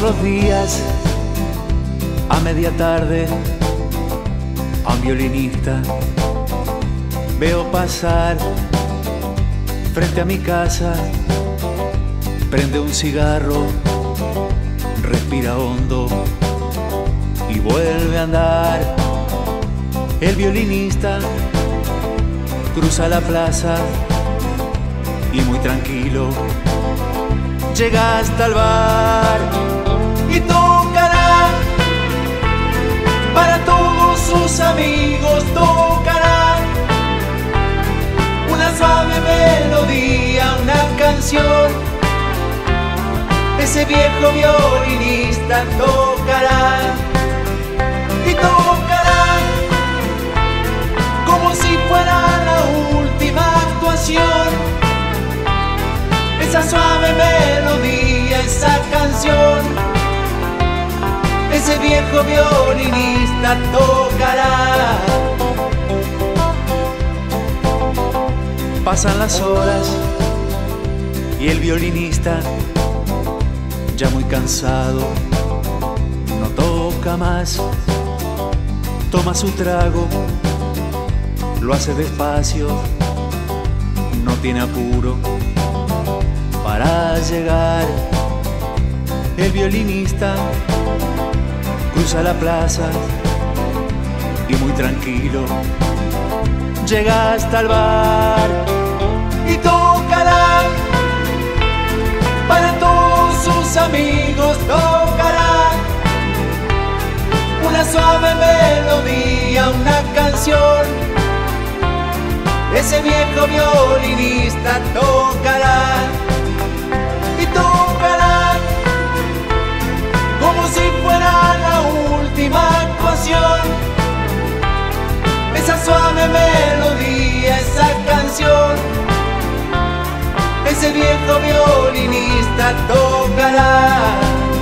los días, a media tarde, a un violinista veo pasar frente a mi casa. Prende un cigarro, respira hondo y vuelve a andar. El violinista cruza la plaza y muy tranquilo llega hasta el bar y tocará para todos sus amigos. Tocará una suave melodía, una canción. Ese viejo violinista tocará y tocará como si fuera la última actuación. Esa suave melodía, esa canción. Ese viejo violinista tocará. Pasan las horas y el violinista, ya muy cansado, no toca más. Toma su trago, lo hace despacio, no tiene apuro para llegar. El violinista cruza la plaza y muy tranquilo llega hasta el bar y tocará para todos sus amigos. Tocará una suave melodía, una canción. Ese viejo violinista tocará y tocará como si fuera la última actuación. Esa suave melodía, esa canción. Ese viejo violinista tocará.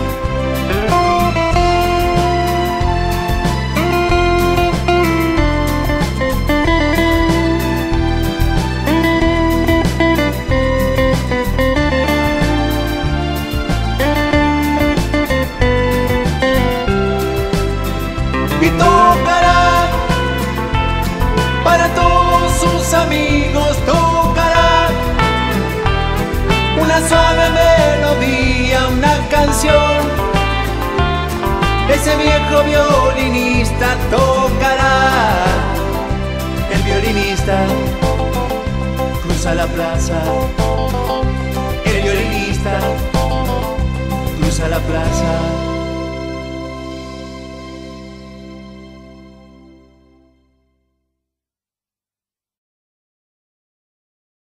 Y tocará para todos sus amigos. Tocará una suave melodía, una canción. Ese viejo violinista tocará. El violinista cruza la plaza. El violinista cruza la plaza.